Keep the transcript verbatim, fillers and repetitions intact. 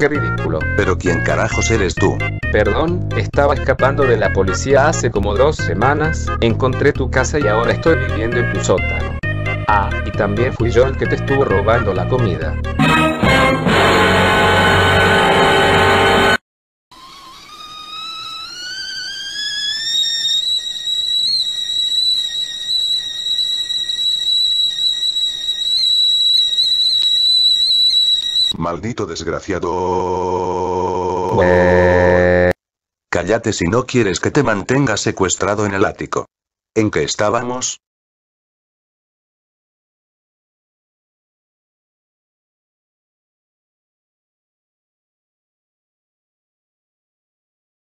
Qué ridículo. Pero ¿quién carajos eres tú? Perdón, estaba escapando de la policía hace como dos semanas, encontré tu casa y ahora estoy viviendo en tu sótano. Ah, y también fui yo el que te estuvo robando la comida. Maldito desgraciado. Bue- Cállate si no quieres que te mantenga secuestrado en el ático. ¿En qué estábamos?